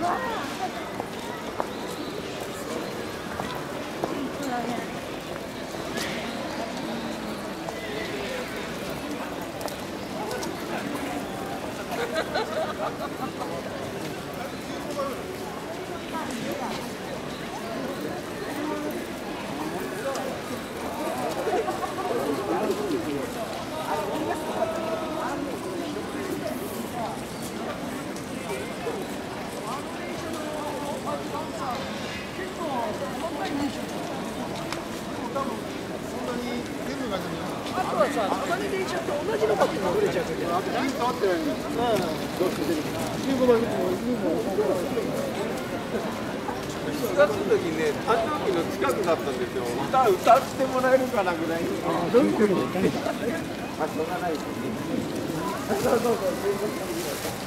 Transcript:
あとはさ、他に電車と同じのかっても売れちゃうけど。あと何変わってないんだ。15番 4月の時ね、誕生日の近くだったんですよ。歌ってもらえるかなぐらい。 どういうことですかね。 しょうがないですね。